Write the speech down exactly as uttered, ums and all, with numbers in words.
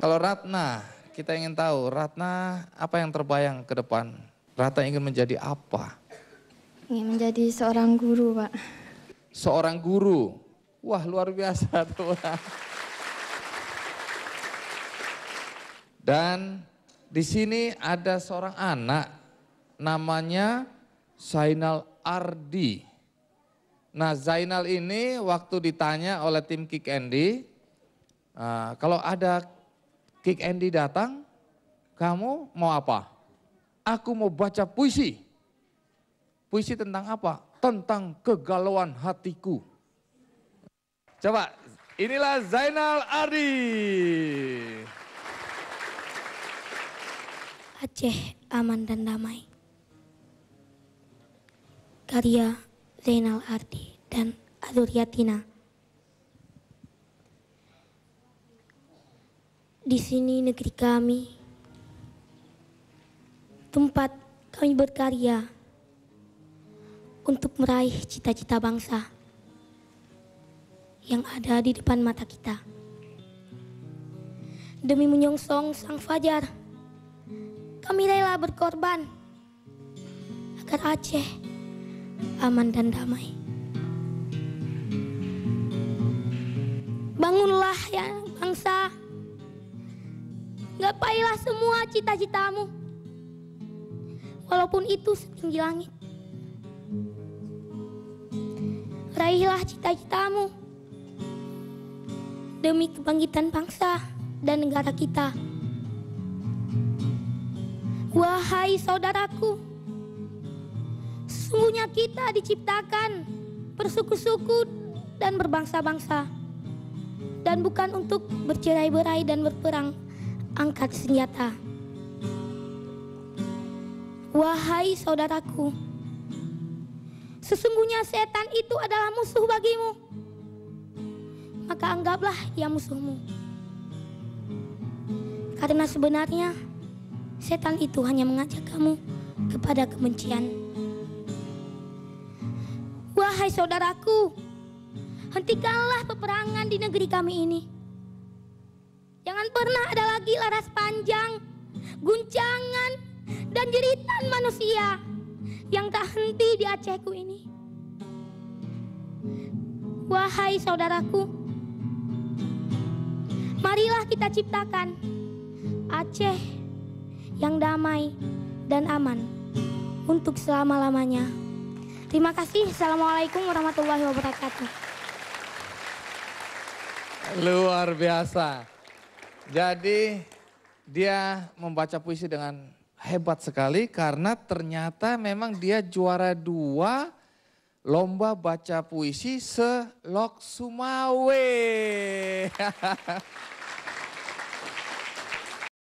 Kalau Ratna, kita ingin tahu Ratna apa yang terbayang ke depan? Ratna ingin menjadi apa? Ingin menjadi seorang guru, Pak. Seorang guru. Wah, luar biasa tuh. Dan di sini ada seorang anak namanya Zainal Ardi. Nah, Zainal ini waktu ditanya oleh tim Kick Andy, uh, kalau ada Kick Andy datang, kamu mau apa? Aku mau baca puisi. Puisi tentang apa? Tentang kegalauan hatiku. Coba, inilah Zainal Ardi. Aceh aman dan damai. Karya Zainal Ardi dan Aduriatina. Di sini negeri kami, tempat kami berkarya untuk meraih cita-cita bangsa yang ada di depan mata kita. Demi menyongsong sang fajar, kami rela berkorban agar Aceh aman dan damai. Bangunlah ya bangsa, gapailah semua cita-citamu, walaupun itu setinggi langit. Raihlah cita-citamu demi kebangkitan bangsa dan negara kita. Wahai saudaraku, sesungguhnya kita diciptakan bersuku-suku dan berbangsa-bangsa, dan bukan untuk bercerai-berai dan berperang angkat senjata. Wahai saudaraku, sesungguhnya setan itu adalah musuh bagimu, maka anggaplah dia musuhmu. Karena sebenarnya setan itu hanya mengajak kamu kepada kebencian. Wahai saudaraku, hentikanlah peperangan di negeri kami ini. Jangan pernah ada lagi laras panjang, guncangan, dan jeritan manusia yang tak henti di Acehku ini. Wahai saudaraku, marilah kita ciptakan Aceh yang damai dan aman untuk selama-lamanya. Terima kasih. Assalamualaikum warahmatullahi wabarakatuh. Luar biasa. Jadi dia membaca puisi dengan hebat sekali karena ternyata memang dia juara dua lomba baca puisi se-Lok Sumawe.